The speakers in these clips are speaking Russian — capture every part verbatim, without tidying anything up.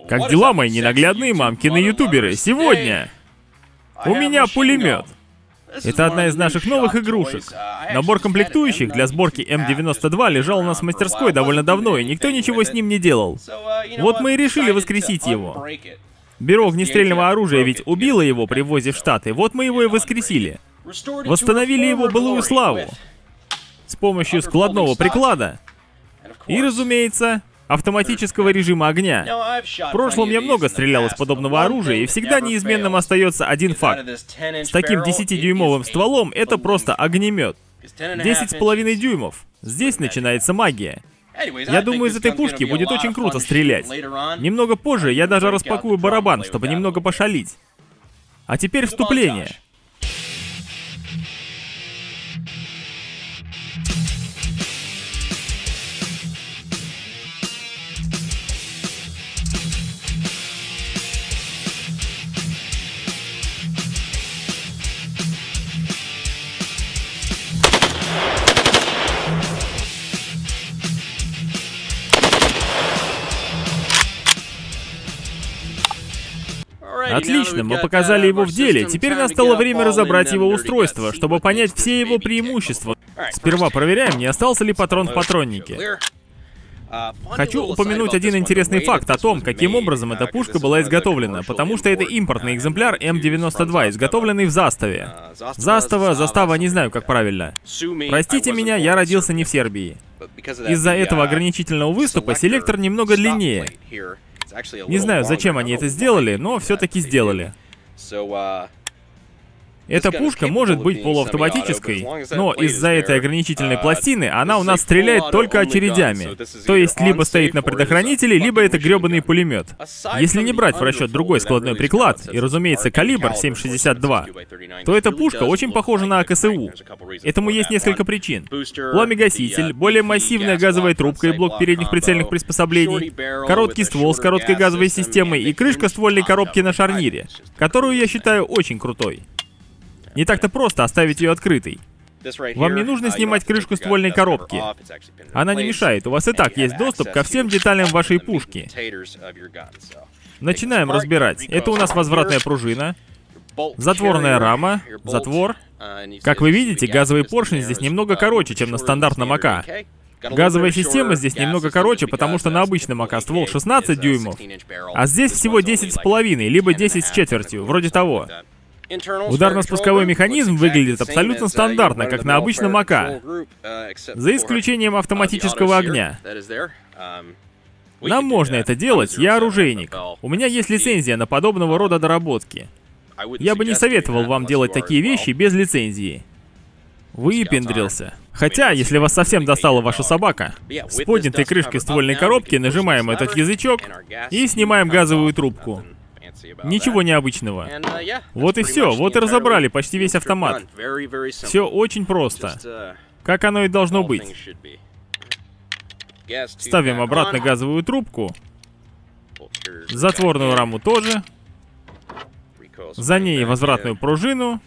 Как дела, мои ненаглядные мамкины ютуберы? Сегодня у меня пулемет. Это одна из наших новых игрушек. Набор комплектующих для сборки эм девяносто два лежал у нас в мастерской довольно давно, и никто ничего с ним не делал. Вот мы и решили воскресить его. Бюро огнестрельного оружия ведь убило его при ввозе в Штаты, вот мы его и воскресили. Восстановили его былую славу с помощью складного приклада и, разумеется, автоматического режима огня. В прошлом я много стрелял из подобного оружия, и всегда неизменным остается один факт. С таким десятидюймовым стволом это просто огнемет. десять с половиной дюймов. Здесь начинается магия. Я думаю, из этой пушки будет очень круто стрелять. Немного позже я даже распакую барабан, чтобы немного пошалить. А теперь вступление. Отлично, мы показали его в деле. Теперь настало время разобрать его устройство, чтобы понять все его преимущества. Сперва проверяем, не остался ли патрон в патроннике. Хочу упомянуть один интересный факт о том, каким образом эта пушка была изготовлена, потому что это импортный экземпляр эм девяносто два, изготовленный в Заставе. Застава, Застава, не знаю, как правильно. Простите меня, я родился не в Сербии. Из-за этого ограничительного выступа селектор немного длиннее. Не знаю, зачем они это сделали, но все-таки сделали. Эта пушка может быть полуавтоматической, но из-за этой ограничительной пластины она у нас стреляет только очередями. То есть либо стоит на предохранителе, либо это гребаный пулемет. Если не брать в расчет другой складной приклад, и, разумеется, калибр семь шестьдесят два, то эта пушка очень похожа на а ка эс у. Этому есть несколько причин. Пламегаситель, более массивная газовая трубка и блок передних прицельных приспособлений, короткий ствол с короткой газовой системой и крышка ствольной коробки на шарнире, которую я считаю очень крутой. Не так-то просто оставить ее открытой. Вам не нужно снимать крышку ствольной коробки. Она не мешает, у вас и так есть доступ ко всем деталям вашей пушки. Начинаем разбирать. Это у нас возвратная пружина, затворная рама, затвор. Как вы видите, газовый поршень здесь немного короче, чем на стандартном а ка. Газовая система здесь немного короче, потому что на обычном а ка ствол шестнадцать дюймов, а здесь всего десять с половиной, либо десять с четвертью, вроде того. Ударно-спусковой механизм выглядит абсолютно стандартно, как на обычном а ка, за исключением автоматического огня. Нам можно это делать, я оружейник. У меня есть лицензия на подобного рода доработки. Я бы не советовал вам делать такие вещи без лицензии. Выпендрился. Хотя, если вас совсем достала ваша собака, с поднятой крышкой ствольной коробки нажимаем этот язычок и снимаем газовую трубку. Ничего необычного. Вот и все, вот и разобрали почти весь автомат. Все очень просто. Как оно и должно быть. Ставим обратно газовую трубку. Затворную раму тоже. За ней возвратную пружину.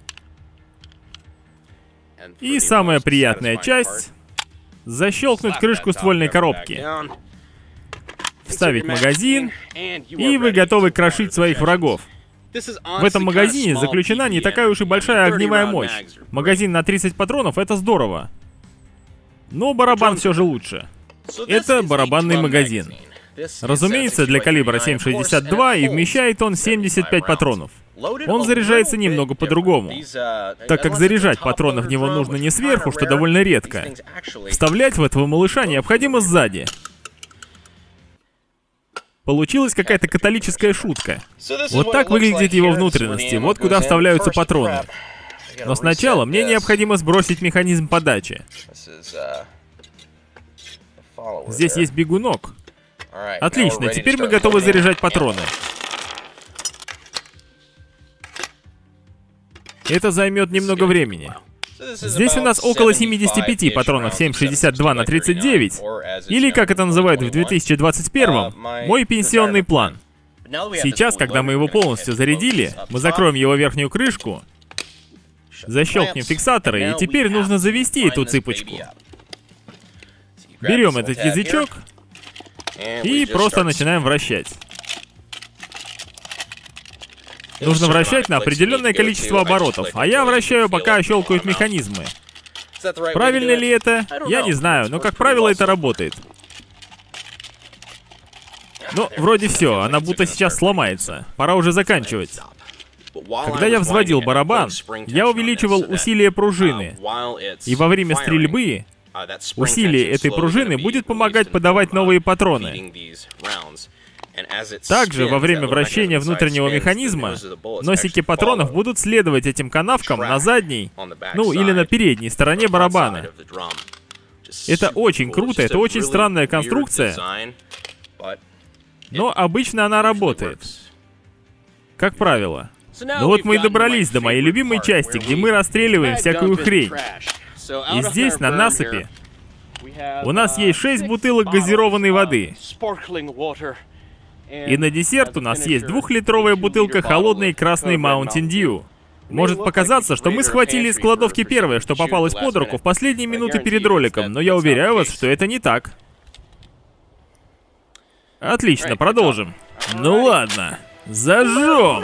И самая приятная часть — защелкнуть крышку ствольной коробки. Вставить магазин, и вы готовы крошить своих врагов. В этом магазине заключена не такая уж и большая огневая мощь. Магазин на тридцать патронов — это здорово. Но барабан все же лучше. Это барабанный магазин. Разумеется, для калибра семь шестьдесят два, и вмещает он семьдесят пять патронов. Он заряжается немного по-другому, так как заряжать патроны в него нужно не сверху, что довольно редко. Вставлять в этого малыша необходимо сзади. Получилась какая-то католическая шутка. Вот так выглядят его внутренности, вот куда вставляются патроны. Но сначала мне необходимо сбросить механизм подачи. Здесь есть бегунок. Отлично, теперь мы готовы заряжать патроны. Это займет немного времени. Здесь у нас около семидесяти пяти патронов семь шестьдесят два на тридцать девять, или, как это называют в две тысячи двадцать первом, мой пенсионный план. Сейчас, когда мы его полностью зарядили, мы закроем его верхнюю крышку, защелкнем фиксаторы, и теперь нужно завести эту цепочку. Берем этот язычок и просто начинаем вращать. Нужно вращать на определенное количество оборотов, а я вращаю, пока щелкают механизмы. Правильно ли это? Я не знаю, но, как правило, это работает. Ну, вроде все, она будто сейчас сломается. Пора уже заканчивать. Когда я взводил барабан, я увеличивал усилие пружины. И во время стрельбы усилие этой пружины будет помогать подавать новые патроны. Также во время вращения внутреннего механизма носики патронов будут следовать этим канавкам на задней, ну или на передней стороне барабана. Это очень круто, это очень странная конструкция, но обычно она работает. Как правило. Ну вот мы и добрались до моей любимой части, где мы расстреливаем всякую хрень. И здесь, на насыпи, у нас есть шесть бутылок газированной воды. И на десерт у нас есть двухлитровая бутылка холодной красной Mountain Dew. Может показаться, что мы схватили из кладовки первое, что попалось под руку в последние минуты перед роликом, но я уверяю вас, что это не так. Отлично, продолжим. Ну ладно, зажжем!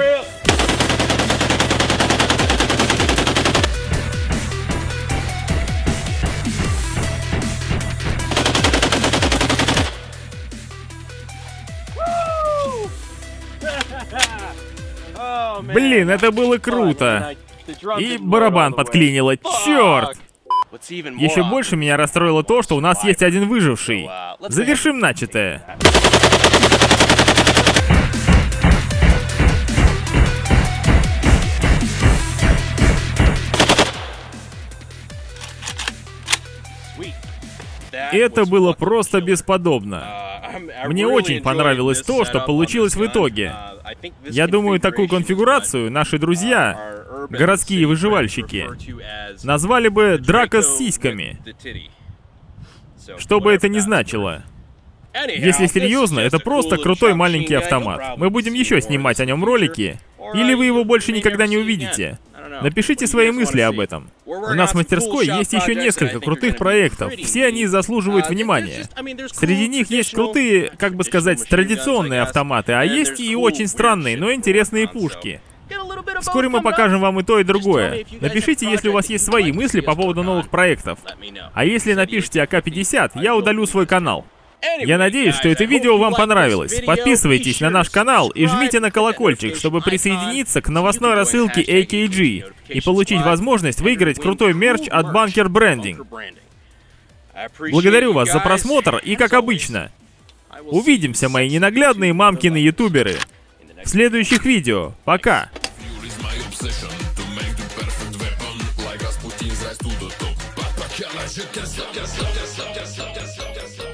Блин, это было круто. И барабан подклинило. Черт! Еще больше меня расстроило то, что у нас есть один выживший. Завершим начатое. Это было просто бесподобно. Мне очень понравилось то, что получилось в итоге. Я думаю, такую конфигурацию наши друзья, городские выживальщики, назвали бы «драка с сиськами». Что бы это ни значило. Если серьезно, это просто крутой маленький автомат. Мы будем еще снимать о нем ролики, или вы его больше никогда не увидите. Напишите свои мысли об этом. У нас в мастерской есть еще несколько крутых проектов. Все они заслуживают внимания. Среди них есть крутые, как бы сказать, традиционные автоматы, а есть и очень странные, но интересные пушки. Вскоре мы покажем вам и то, и другое. Напишите, если у вас есть свои мысли по поводу новых проектов. А если напишите А К пятьдесят, я удалю свой канал. Я надеюсь, что это видео вам понравилось. Подписывайтесь на наш канал и жмите на колокольчик, чтобы присоединиться к новостной рассылке А К Джи и получить возможность выиграть крутой мерч от Bunker Branding. Благодарю вас за просмотр и, как обычно, увидимся, мои ненаглядные мамкины ютуберы, в следующих видео. Пока! Yes, love, yes, love, yes, love, yes, love, yes, love, yes, love, yes, love.